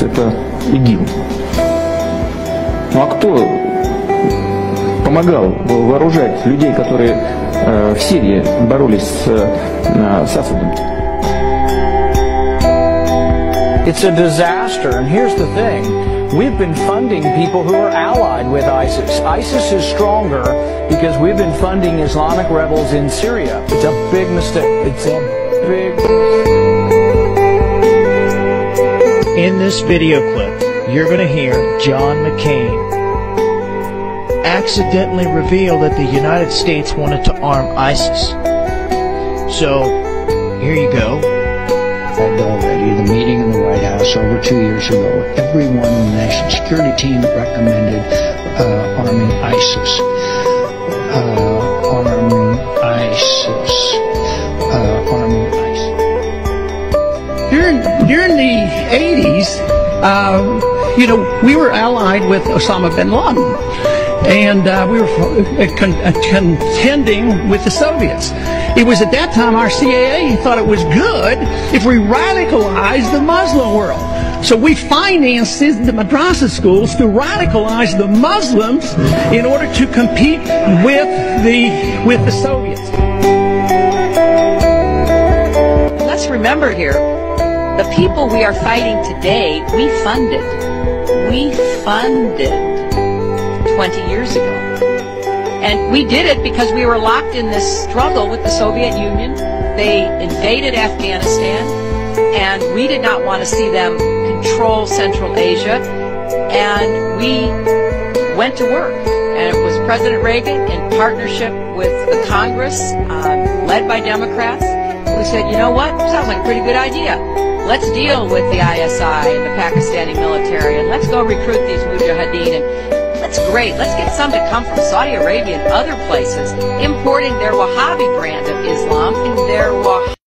это ИГИЛ. Ну а кто помогал вооружать людей, которые в Сирии боролись с Асадом? It's a disaster, and here's the thing. We've been funding people who are allied with ISIS. ISIS is stronger because we've been funding Islamic rebels in Syria. It's a big mistake. It's a big mistake. In this video clip, you're going to hear John McCain accidentally reveal that the United States wanted to arm ISIS. So, here you go. Already, the meeting in the White House over 2 years ago, everyone in the National Security Team recommended arming ISIS. Arming ISIS. Arming ISIS. During the 80s, we were allied with Osama bin Laden. And we were contending with the Soviets. It was at that time our CIA thought it was good if we radicalized the Muslim world. So we financed the madrasa schools to radicalize the Muslims in order to compete with the Soviets. Let's remember here, the people we are fighting today, we funded 20 years ago. And we did it because we were locked in this struggle with the Soviet Union. They invaded Afghanistan, and we did not want to see them control Central Asia. And we went to work. And it was President Reagan in partnership with the Congress, led by Democrats, who said, you know what, sounds like a pretty good idea. Let's deal with the ISI and the Pakistani military, and let's go recruit these mujahideen. And that's great. Let's get some to come from Saudi Arabia and other places, importing their Wahhabi brand of Islam and their Wahhabi